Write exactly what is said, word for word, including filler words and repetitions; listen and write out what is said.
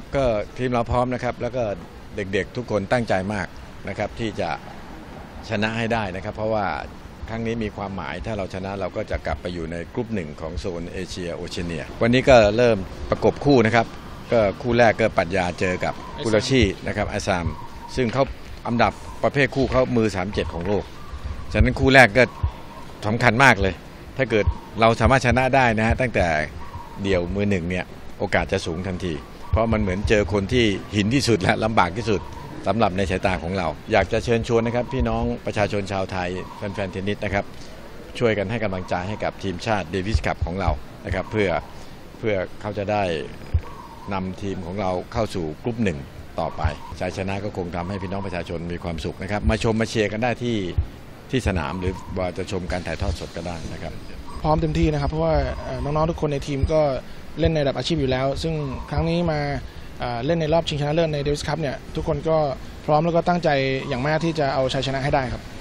ก็ทีมเราพร้อมนะครับแล้วก็เด็กๆทุกคนตั้งใจมากนะครับที่จะชนะให้ได้นะครับเพราะว่าครั้งนี้มีความหมายถ้าเราชนะเราก็จะกลับไปอยู่ในกลุ่มหนึ่งของโซนเอเชียโอเชียเนียวันนี้ก็เริ่มประกบคู่นะครับก็คู่แรกก็ปรัชญาเจอกับกุลชีนะครับอาซามซึ่งเขาอันดับประเภทคู่เขามือสามสิบเจ็ดของโลกฉะนั้นคู่แรกก็สำคัญมากเลยถ้าเกิดเราสามารถชนะได้นะฮะตั้งแต่เดี่ยวมือหนึ่งเนี่ยโอกาสจะสูงทันทีเพราะมันเหมือนเจอคนที่หินที่สุดและลำบากที่สุดสำหรับในสายตาของเราอยากจะเชิญชวนนะครับพี่น้องประชาชนชาวไทยแฟนๆเทนนิสนะครับช่วยกันให้กำลังใจให้กับทีมชาติเดวิสคัพของเรานะครับเพื่อเพื่อเขาจะได้นำทีมของเราเข้าสู่กลุ่มหนึ่งต่อไปชัยชนะก็คงทำให้พี่น้องประชาชนมีความสุขนะครับมาชมมาเชียร์กันได้ที่ที่สนามหรือว่าจะชมการถ่ายทอดสดก็ได้นะครับพร้อมเต็มที่นะครับเพราะว่าน้องๆทุกคนในทีมก็เล่นในระดับอาชีพอยู่แล้วซึ่งครั้งนี้มาเล่นในรอบชิงชนะเลิศในเดวิสคัพเนี่ยทุกคนก็พร้อมแล้วก็ตั้งใจอย่างมากที่จะเอาชัยชนะให้ได้ครับ